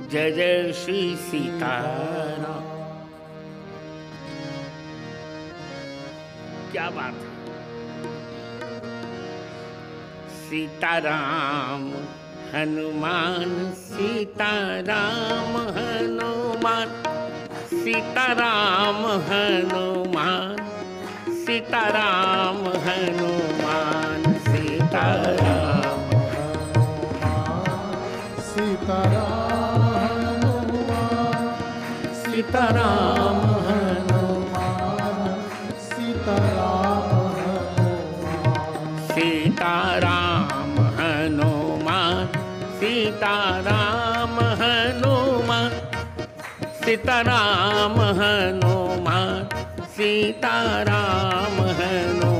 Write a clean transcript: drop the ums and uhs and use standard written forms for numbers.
जय जय श्री सीताराम। क्या बात है। सीताराम हनुमान, सीताराम हनुमान, सीताराम हनुमान, सीताराम हनुमान, सीताराम सीताराम हनुमान, सीताराम हनुमान, सीताराम हनुमान, सीताराम हनुमान, सीताराम हनुमान।